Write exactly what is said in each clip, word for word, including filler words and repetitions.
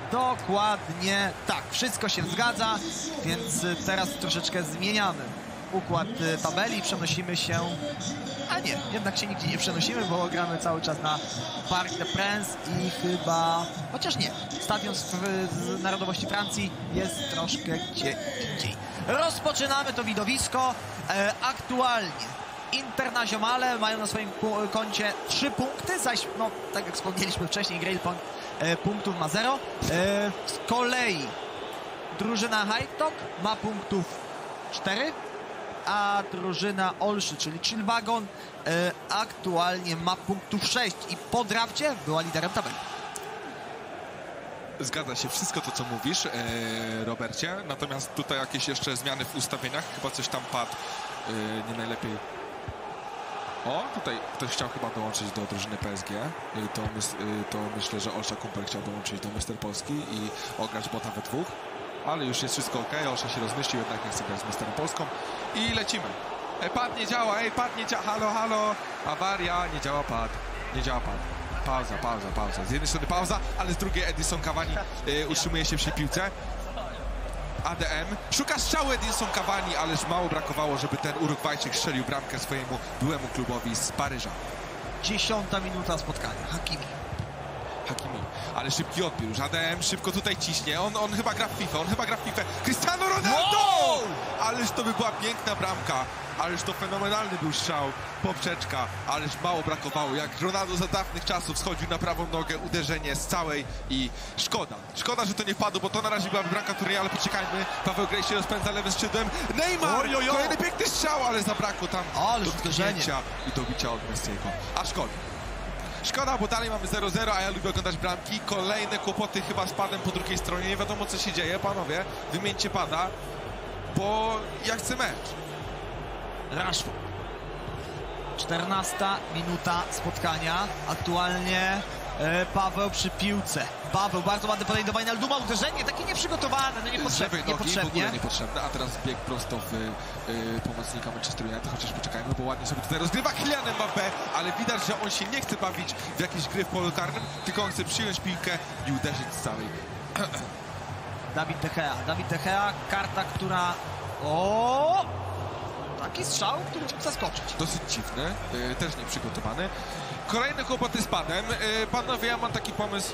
Dokładnie tak, wszystko się zgadza, więc teraz troszeczkę zmieniamy układ tabeli, przenosimy się, a nie, jednak się nigdzie nie przenosimy, bo gramy cały czas na Parc des Princes i chyba, chociaż nie, stadion z, z narodowości Francji jest troszkę gdzie indziej. Rozpoczynamy to widowisko, e, aktualnie Internazionale mają na swoim koncie trzy punkty, zaś, no, tak jak wspomnieliśmy wcześniej, Grail Point e, punktów ma zero. E, z kolei drużyna Hajduk ma punktów cztery, a drużyna Olszy, czyli Chillwagon, e, aktualnie ma punktów sześć i po drafcie była liderem tabeli. Zgadza się wszystko to, co mówisz, e, Robercie, natomiast tutaj jakieś jeszcze zmiany w ustawieniach, chyba coś tam padł e, nie najlepiej. O, tutaj ktoś chciał chyba dołączyć do drużyny P S G. I to, mys to myślę, że Olsza Kumpel chciał dołączyć do Mister Polski i ograć bota we dwóch. Ale już jest wszystko ok. Olsza się rozmyślił, jednak nie chce grać z Misterem Polską. I lecimy. Ej, pad nie działa, ej, pad nie działa. Halo, halo. Awaria, nie działa pad. Nie działa pad. Pauza, pauza, pauza. Z jednej strony pauza, ale z drugiej Edinson Cavani y, utrzymuje się przy piłce. A D M. Szuka strzału Edinson Cavani, ależ mało brakowało, żeby ten Urugwajczyk strzelił bramkę swojemu byłemu klubowi z Paryża. Dziesiąta minuta spotkania. Hakimi. Hakimi. Ale szybki odbiór. Już A D M szybko tutaj ciśnie. On, on chyba gra w FIFA. On chyba gra w FIFA. Cristiano Ronaldo! Wow! Ależ to by była piękna bramka. Ależ to fenomenalny był strzał. Poprzeczka. Ależ mało brakowało. Jak Ronaldo za dawnych czasów schodził na prawą nogę. Uderzenie z całej i szkoda. Szkoda, że to nie padło, bo to na razie byłaby bramka turnieju, ale poczekajmy. Paweł Grey się rozpędza lewym skrzydłem. Neymar! Oj, oj, oj. Kolejny piękny strzał, ale zabrakło tam dotknięcia i dobicia od Messiego. A szkoda. Szkoda, bo dalej mamy zero zero, a ja lubię oglądać bramki. Kolejne kłopoty chyba z padem po drugiej stronie. Nie wiadomo, co się dzieje. Panowie, wymieńcie pada, bo ja chcę mecz. Rashford. czternasta minuta spotkania. Aktualnie e, Paweł przy piłce. Paweł, bardzo ładne podejście do Wijnalduma. Uderzenie takie nieprzygotowane, no niepotrzebne. Nogi, niepotrzebnie. w ogóle niepotrzebne, a teraz bieg prosto w y, pomocnika Manchester United, chociaż poczekajmy, bo ładnie sobie tutaj rozgrywa Kylian Mbappé, ale widać, że on się nie chce bawić w jakieś gry w polu karnym, tylko on chce przyjąć piłkę i uderzyć z całej. Dawid De Gea. Dawid De Gea, karta, która... O! Taki strzał, który mógł zaskoczyć. Dosyć dziwny, y, też nieprzygotowany. Kolejne kłopoty z padem. Y, panowie, ja mam taki pomysł.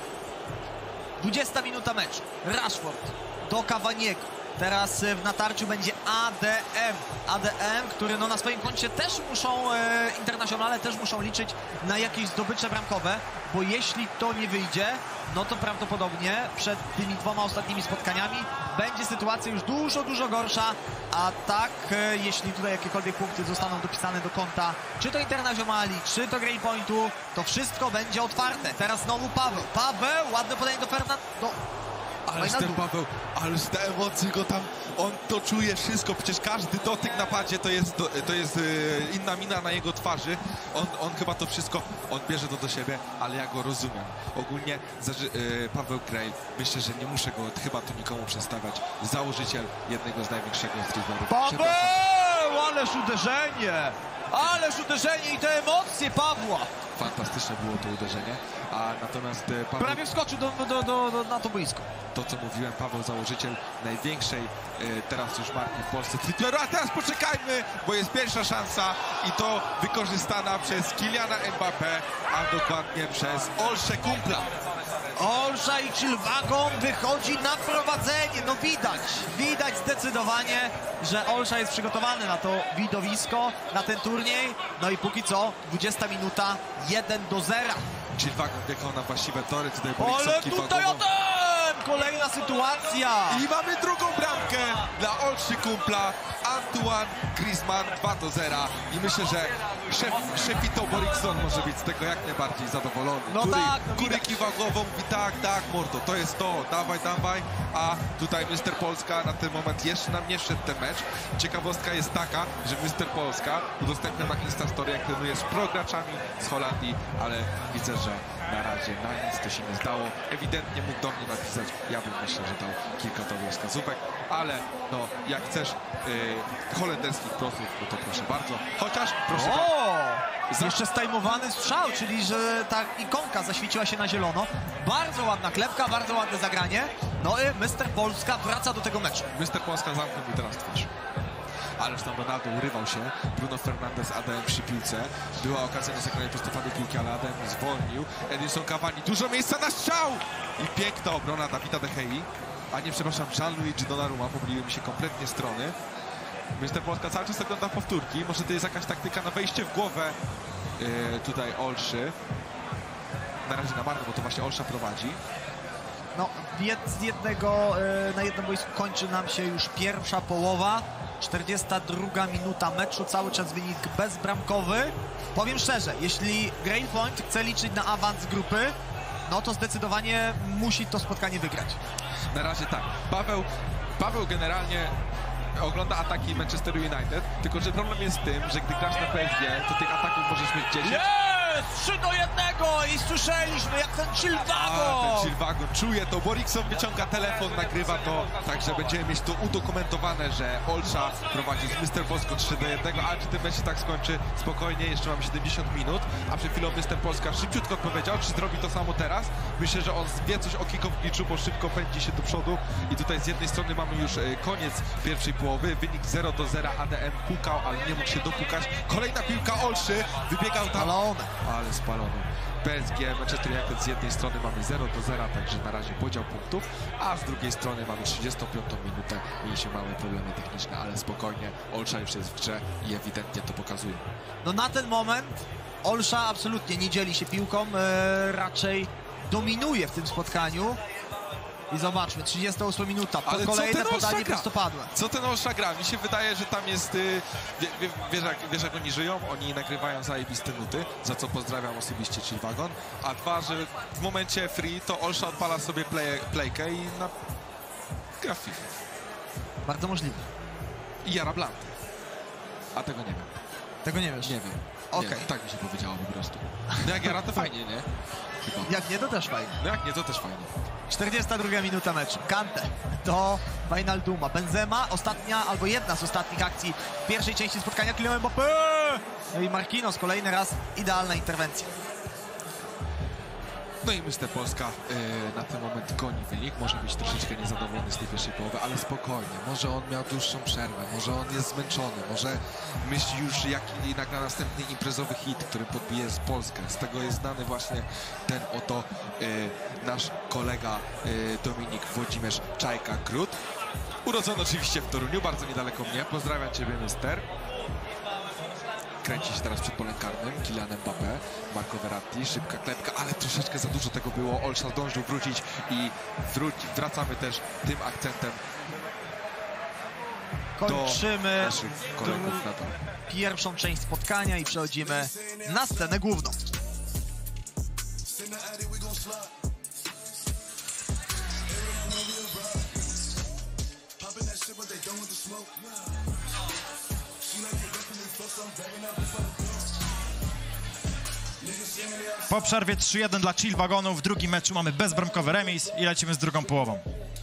dwudziesta minuta meczu. Rashford do Cavaniego. Teraz w natarciu będzie A D M. A D M, który no na swoim koncie też muszą, e, internacjonale też muszą liczyć na jakieś zdobycze bramkowe, bo jeśli to nie wyjdzie, no to prawdopodobnie przed tymi dwoma ostatnimi spotkaniami będzie sytuacja już dużo, dużo gorsza, a tak, e, jeśli tutaj jakiekolwiek punkty zostaną dopisane do konta, czy to Internazionali, czy to Grail Pointu, to wszystko będzie otwarte. Teraz znowu Paweł. Paweł, ładne podanie do Fernanda. Do... Ależ ten Paweł, ależ te emocje go tam, on to czuje wszystko, przecież każdy dotyk na padzie to jest, to, to jest yy, inna mina na jego twarzy. On, on chyba to wszystko, on bierze to do siebie, ale ja go rozumiem. Ogólnie yy, Paweł Grey, myślę, że nie muszę go chyba tu nikomu przedstawiać. Założyciel jednego z największego streetwearów. Paweł, ależ uderzenie! Ależ uderzenie i te emocje Pawła! Fantastyczne było to uderzenie, a natomiast Paweł... Prawie wskoczył do, do, do, do, na to boisko. To, co mówiłem, Paweł, założyciel największej y, teraz już marki w Polsce. A teraz poczekajmy, bo jest pierwsza szansa i to wykorzystana przez Kyliana Mbappé, a dokładnie przez Olszę Kumpla. Olsza i Chillwagon wychodzi na prowadzenie. No widać, widać zdecydowanie, że Olsza jest przygotowany na to widowisko, na ten turniej. No i póki co dwudziesta minuta, jeden do zera. Chillwagon wjechał na właściwe tory, tutaj Ale tutaj o ten! Kolejna sytuacja! I mamy drugą bramkę dla Olszy Kumpla. Antoine Griezmann dwa do zera. I myślę, że szef, szefito Borikson może być z tego jak najbardziej zadowolony. No Kury, tak, no Kury kiwa głową, mówi tak, tak, mordo, to jest to, dawaj, dawaj. A tutaj Mister Polska na ten moment jeszcze nam nie wszedł ten mecz. Ciekawostka jest taka, że Mister Polska udostępnia na Instastory, jak trenuje z prograczami z Holandii, ale widzę, że na razie na nic to się nie zdało. Ewidentnie mógł do mnie napisać, ja bym myślę, że dał kilka dobrych wskazówek, ale no jak chcesz yy, holenderskich prosów, no to proszę bardzo. Chociaż, proszę bardzo. O! Jeszcze stajmowany strzał, czyli że ta ikonka zaświeciła się na zielono. Bardzo ładna klepka, bardzo ładne zagranie. No i mister Polska wraca do tego meczu. mister Polska zamknął mi teraz twarz. Ależ tam Ronaldo urywał się. Bruno Fernandes, A D M przy piłce. Była okazja na zagranie prostopadłej piłki, ale A D M zwolnił. Edinson Cavani, dużo miejsca na strzał! I piękna obrona Davida De Gei. A nie, przepraszam, Gianluigi Donnarumma. Pomyliły mi się kompletnie strony. mister Polska cały czas ogląda powtórki. Może to jest jakaś taktyka na wejście w głowę yy, tutaj Olszy. Na razie na marno, bo to właśnie Olsza prowadzi. No, z jednego na jednym boisku kończy nam się już pierwsza połowa. czterdziesta druga minuta meczu, cały czas wynik bezbramkowy. Powiem szczerze, jeśli Grail Point chce liczyć na awans grupy, no to zdecydowanie musi to spotkanie wygrać. Na razie tak. Paweł, Paweł generalnie ogląda ataki Manchester United, tylko że problem jest w tym, że gdy grasz na P S G, to tych ataków możesz mieć dziesięć. Jest! trzy do jednego i słyszeliśmy jak ten Chilwagon! Ten Chilwagon czuje to, Borikson wyciąga telefon, nagrywa to, także będziemy mieć to udokumentowane, że Olsza prowadzi z mister Polską trzy do jednego, a czy ten mecz się tak skończy? Spokojnie, jeszcze mamy siedemdziesiąt minut, a przed chwilą mister Polska szybciutko odpowiedział, czy zrobi to samo teraz? Myślę, że on wie coś o kickowniczu, bo szybko pędzi się do przodu i tutaj z jednej strony mamy już koniec pierwszej połowy, wynik zero do zera, A D M pukał, ale nie mógł się dopukać. Kolejna piłka Olszy, wybiegał tam, ale spalony. P S G, Manchester United z jednej strony mamy zero do zera, także na razie podział punktów, a z drugiej strony mamy trzydziestą piątą minutę, mieliśmy małe problemy techniczne, ale spokojnie, Olsza już jest w grze i ewidentnie to pokazuje. No na ten moment Olsza absolutnie nie dzieli się piłką, e, raczej dominuje w tym spotkaniu. I zobaczmy, trzydziesta ósma minuta, to ale kolejne podanie gra? prostopadłe. Co ten Olsza gra? Mi się wydaje, że tam jest, y, wie, wie, wiesz, jak, wiesz jak oni żyją? Oni nagrywają zajebiste nuty, za co pozdrawiam osobiście Chilwagon, a dwa, że w momencie free to Olsza odpala sobie play, playkę i na... gra w FIFA. Bardzo możliwe. I jara blanty. A tego nie wiem. Tego nie wiesz? Nie wiem. Okej. Okay. Tak mi się powiedziało po prostu. No jak jara to fajnie, nie? Chyba. Jak nie, to też fajnie. No jak nie, to też fajnie. czterdziesta druga minuta meczu. Kante do Wijnalduma. Benzema, ostatnia albo jedna z ostatnich akcji w pierwszej części spotkania. Kylian Mbappé! No i Marquinhos, kolejny raz idealna interwencja. No i mister Polska yy, na ten moment goni wynik, może być troszeczkę niezadowolony z tej pierwszej połowy, ale spokojnie, może on miał dłuższą przerwę, może on jest zmęczony, może myśli już jaki nagra następny imprezowy hit, który podbije z Polskę. Z tego jest znany właśnie ten oto yy, nasz kolega yy, Dominik Włodzimierz Czajka-Krut. Urodzony oczywiście w Toruniu, bardzo niedaleko mnie. Pozdrawiam Ciebie, mister. Kręci się teraz przed polem karnym, Kylian Mbappé, Marco Verratti, szybka klepka, ale troszeczkę za dużo tego było. Olsza zdążył wrócić i wróci, wracamy też tym akcentem Kończymy do naszych kolegów na to. Pierwszą część spotkania i przechodzimy na scenę główną. Po przerwie trzy jeden dla Chilwagonu, w drugim meczu mamy bezbramkowy remis i lecimy z drugą połową.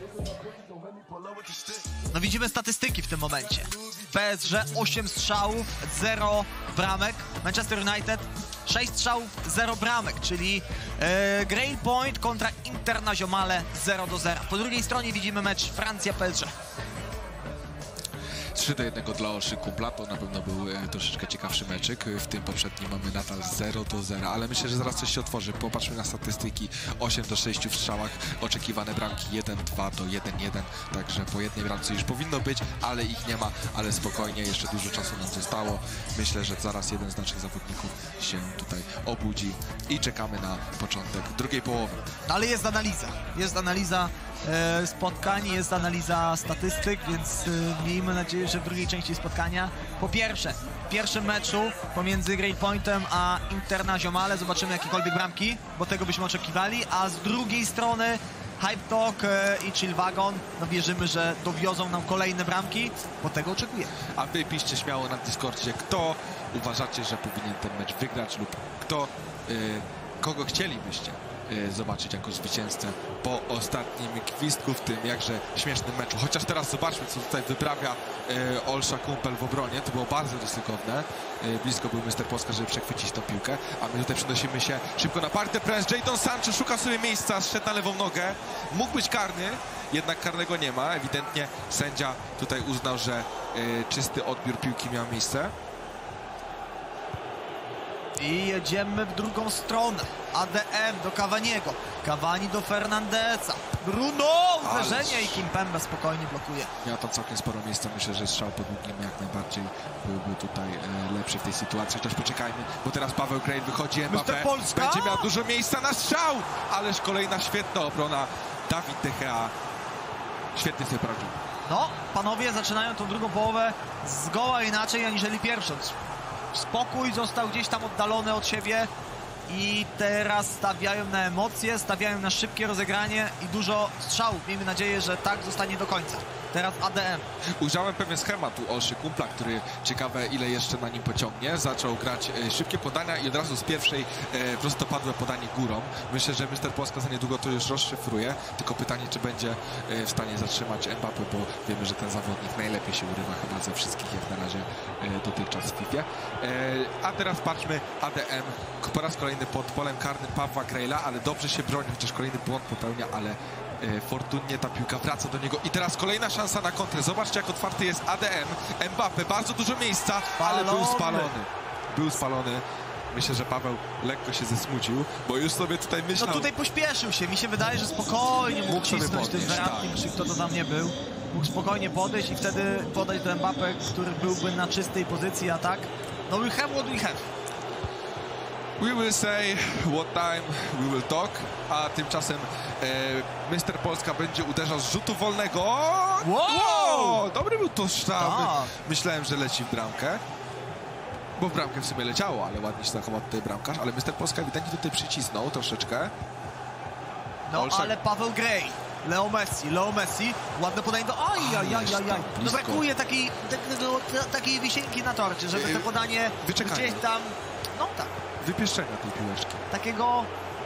No widzimy statystyki w tym momencie. P S G osiem strzałów, zero bramek. Manchester United sześć strzałów, zero bramek, czyli e, Grail Point kontra Internazionale zero do zera. Po drugiej stronie widzimy mecz Francja-P S G. trzy do jednego dla Olszy Kumpla, to na pewno był e, troszeczkę ciekawszy meczyk. W tym poprzednim mamy nadal zero do zera, ale myślę, że zaraz coś się otworzy. Popatrzmy na statystyki. osiem do sześciu w strzałach, oczekiwane bramki jeden dwa do jeden jeden, także po jednej bramce już powinno być, ale ich nie ma, ale spokojnie, jeszcze dużo czasu nam zostało. Myślę, że zaraz jeden z naszych zawodników się tutaj obudzi i czekamy na początek drugiej połowy. Ale jest analiza, jest analiza e, spotkań, jest analiza statystyk, więc e, miejmy nadzieję, że w drugiej części spotkania, po pierwsze, w pierwszym meczu pomiędzy Grail Pointem a Internazionale zobaczymy jakiekolwiek bramki, bo tego byśmy oczekiwali, a z drugiej strony Hype Talk e, i Chilwagon, no wierzymy, że dowiozą nam kolejne bramki, bo tego oczekujemy. A wy piszcie śmiało na Discordzie, kto uważacie, że powinien ten mecz wygrać lub kto yy, kogo chcielibyście y, zobaczyć jako zwycięzcę po ostatnim gwizdku w tym jakże śmiesznym meczu. Chociaż teraz zobaczmy, co tutaj wyprawia y, Olsza Kumpel w obronie. To było bardzo ryzykowne. Y, blisko był mister Polska, żeby przechwycić tą piłkę. A my tutaj przenosimy się szybko na party press. Jadon Sancho szuka sobie miejsca, zszedł na lewą nogę. Mógł być karny, jednak karnego nie ma. Ewidentnie sędzia tutaj uznał, że y, czysty odbiór piłki miał miejsce. I jedziemy w drugą stronę. A D M do Cavaniego. Cavani do Fernandesa. Bruno! Uderzenie Ależ. i Kimpembe spokojnie blokuje. Miał tam całkiem sporo miejsca. Myślę, że strzał po długim jak najbardziej byłby tutaj e, lepszy w tej sytuacji. Chociaż poczekajmy, bo teraz Paweł Grejl wychodzi. Mbappé mister Polska! będzie miał dużo miejsca na strzał! Ależ kolejna świetna obrona. Dawid De Gea świetnie sobie poradził. No, panowie zaczynają tą drugą połowę zgoła inaczej aniżeli pierwszą. Spokój został gdzieś tam oddalony od siebie i teraz stawiają na emocje, stawiają na szybkie rozegranie i dużo strzałów. Miejmy nadzieję, że tak zostanie do końca. Teraz A D M. Ujrzałem pewien schemat u Olszy Kumpla, który ciekawe ile jeszcze na nim pociągnie. Zaczął grać e, szybkie podania i od razu z pierwszej e, prostopadłe podanie górą. Myślę, że mister Polska za niedługo to już rozszyfruje. Tylko pytanie, czy będzie e, w stanie zatrzymać Mbappé, bo wiemy, że ten zawodnik najlepiej się urywa chyba ze wszystkich jak na razie e, dotychczas w FIFA. E, a teraz patrzmy A D M po raz kolejny pod polem karnym Pawła Grejla, ale dobrze się broni, chociaż kolejny błąd popełnia, ale E, fortunnie ta piłka wraca do niego i teraz kolejna szansa na kontrę. Zobaczcie, jak otwarty jest A D M. Mbappé, bardzo dużo miejsca, ale był spalony. Był spalony. Myślę, że Paweł lekko się zesmucił, bo już sobie tutaj myślał... No tutaj pośpieszył się. Mi się wydaje, że spokojnie mógł, Mógł sobie cisnąć ten podnieść, Verratti, tak. czy kto to tam nie był. Mógł spokojnie podejść i wtedy podejść do Mbappé, który byłby na czystej pozycji, a tak? No we have what we have. We will say what time we will talk, a tymczasem e, mister Polska będzie uderzał z rzutu wolnego. Wow! Wow! Dobry był to strzał. Tak. Myślałem, że leci w bramkę, bo w bramkę w sumie leciało, ale ładnie się zachował tutaj bramkarz, ale mister Polska ewidentnie tutaj przycisnął troszeczkę. No Olszak. ale Paweł Grey, Leo Messi, Leo Messi, ładne podanie do... Aj, aj, aj, aj, aj. No blisko. brakuje takiej, takiego, takiej wisienki na torcie, żeby to podanie Wyczekanie. gdzieś tam... No tak, Wypieszczenia tej piłeczki. takiego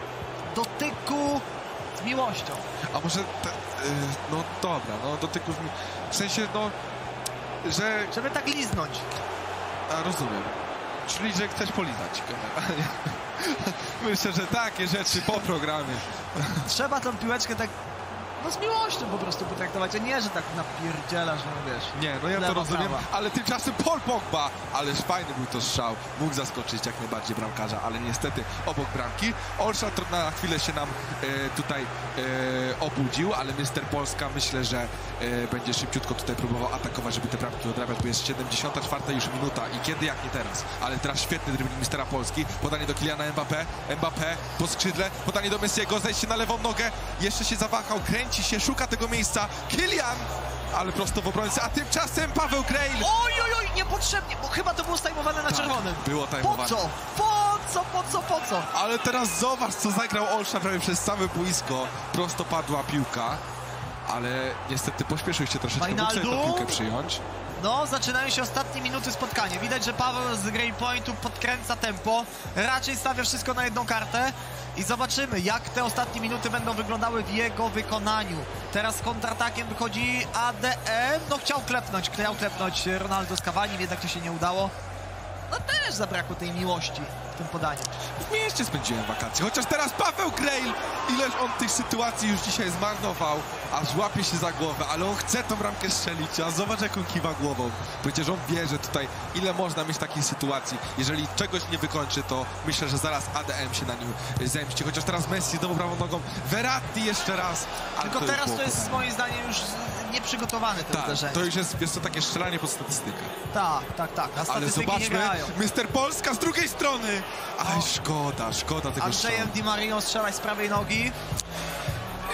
dotyku z miłością. A może, te, y, no dobra, no dotyków mi... W sensie, no, że... Żeby tak liznąć. A, rozumiem. Czyli, że chcesz polizać generalnie. Myślę, że takie rzeczy po programie. Trzeba tą piłeczkę tak... No z miłością po prostu potraktować, a nie, że tak napierdzielasz, no wiesz. Nie, no ja to Lewa, rozumiem, prawa. ale tymczasem Paul Pogba, ależ fajny był to strzał, mógł zaskoczyć jak najbardziej bramkarza, ale niestety obok bramki. Olsza na chwilę się nam e, tutaj e, obudził, ale mister Polska myślę, że e, będzie szybciutko tutaj próbował atakować, żeby te bramki odrabiać, bo jest siedemdziesiąta czwarta już minuta i kiedy jak nie teraz, ale teraz świetny dribbling mistera Polski, podanie do Kyliana Mbappé, Mbappé po skrzydle, podanie do Messiego, zejście na lewą nogę, jeszcze się zawahał, kręci się, szuka tego miejsca, Kylian, ale prosto w obrońcy, a tymczasem Paweł Grejl. Oj, oj, oj, niepotrzebnie, bo chyba to było stajmowane na Tak, czerwonym. było Po tajmowane. co? Po co, po co, po co? Ale teraz zobacz, co zagrał Olsza prawie przez całe boisko. Prosto padła piłka, ale niestety pośpieszył się troszeczkę, mógł sobie Wijnaldum? tę piłkę przyjąć. No, zaczynają się ostatnie minuty spotkania. Widać, że Paweł z Grey Pointu podkręca tempo. Raczej stawia wszystko na jedną kartę. I zobaczymy, jak te ostatnie minuty będą wyglądały w jego wykonaniu. Teraz z kontratakiem wychodzi A D M. No, chciał klepnąć, chciał klepnąć Ronaldo z Cavani, jednak to się nie udało. No też zabrakło tej miłości w tym podaniu. W mieście spędziłem wakacje, chociaż teraz Paweł Grejl, ileż on tych sytuacji już dzisiaj zmarnował, aż łapie się za głowę, ale on chce tą bramkę strzelić, a zobacz, jak on kiwa głową. Przecież on wie, że tutaj ile można mieć takiej sytuacji. Jeżeli czegoś nie wykończy, to myślę, że zaraz A D M się na nim zemści. Chociaż teraz Messi znowu prawą nogą, Verratti jeszcze raz. Ale Tylko to teraz było to jest podanie. moim zdaniem już nieprzygotowane to Tak, zdarzenie. to już jest, jest to takie strzelanie pod statystykę. Tak, tak, tak. A Ale statystyki nie zobaczmy, grają. mister Polska z drugiej strony. Aj, szkoda, szkoda tego strzału. Andrzejem Di Marią strzelać z prawej nogi.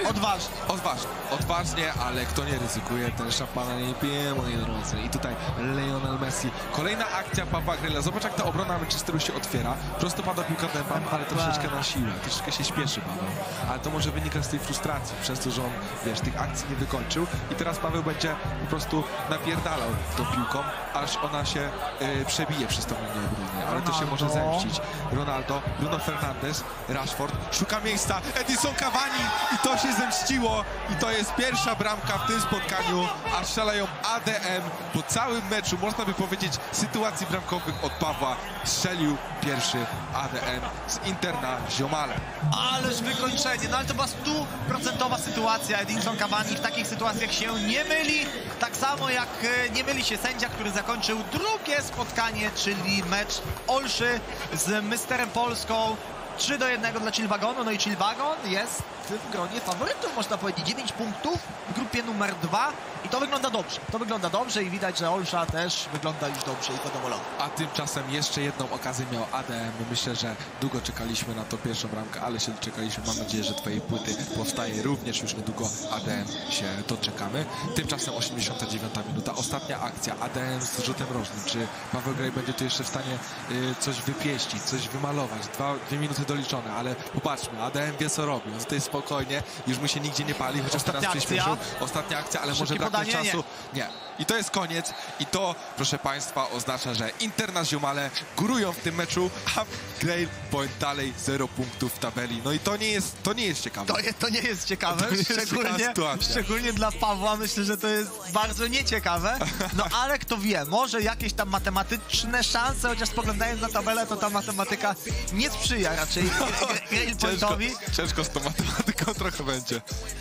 Odważnie. Odważnie, odważnie, ale kto nie ryzykuje, ten szampana nie pije, moi drodzy. I tutaj Lionel Messi. Kolejna akcja Pawła Grilla. Zobacz, jak ta obrona Manchesteru się otwiera. Prosto pada piłka dębem, ale troszeczkę na siłę. Troszeczkę się śpieszy Paweł. Ale to może wynikać z tej frustracji, przez to, że on, wiesz, tych akcji nie wykończył. I teraz Paweł będzie po prostu napierdalał tą piłką, aż ona się y, przebije przez tą linię obrony. Ale to się może zemścić. Ronaldo, Bruno Fernandes, Rashford. Szuka miejsca. Edinson Cavani. I to się zemściło. I to jest pierwsza bramka w tym spotkaniu. A strzelają A D M. Po całym meczu, można by powiedzieć, sytuacji bramkowych od Pawła strzelił pierwszy A D M z Interna Ziomale. Ależ wykończenie, no ale to była stuprocentowa sytuacja. Edinson Cavani w takich sytuacjach się nie myli. Tak samo jak e, nie myli się sędzia, który zakończył drugie spotkanie, czyli mecz Olszy z Misterem Polską. trzy do jednego dla Chillwagonu, no i Chillwagon jest w gronie faworytów, można powiedzieć. dziewięć punktów w grupie numer dwa i to wygląda dobrze. To wygląda dobrze i widać, że Olsza też wygląda już dobrze i zadowolony. A tymczasem jeszcze jedną okazję miał A D M. Myślę, że długo czekaliśmy na to pierwszą bramkę, ale się doczekaliśmy. Mam nadzieję, że twojej płyty powstaje również już niedługo. A D M się doczekamy. Tymczasem osiemdziesiąta dziewiąta minuta. Ostatnia akcja. A D M z rzutem rożnym. Czy Paweł Gray będzie tu jeszcze w stanie y, coś wypieścić, coś wymalować? Dwa, dwie minuty doliczone, ale popatrzmy. A D M wie, co robi. On tutaj spokojnie, już mu się nigdzie nie pali, chociaż Ostatnia teraz przyspieszył. akcja. Ostatnia akcja, ale Szybkie może braknąć podanie? czasu. Nie. nie. I to jest koniec. I to, proszę Państwa, oznacza, że Interna Ziomale górują w tym meczu, a Grail Point dalej zero punktów w tabeli. No i to nie jest, to nie jest ciekawe. To, je, to nie jest ciekawe, To nie jest ciekawa szczególnie, sytuacja. szczególnie dla Pawła. Myślę, że to jest bardzo nieciekawe. No ale kto wie, może jakieś tam matematyczne szanse, chociaż spoglądając na tabelę, to ta matematyka nie sprzyja raczej Grail Pointowi. Ciężko, ciężko z tą matematyką trochę będzie.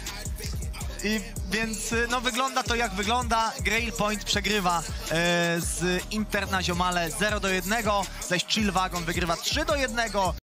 I więc no wygląda to jak wygląda. Grail Point przegrywa e, z Interna Ziomale zero do jednego, zaś Chillwagon wygrywa trzy do jednego.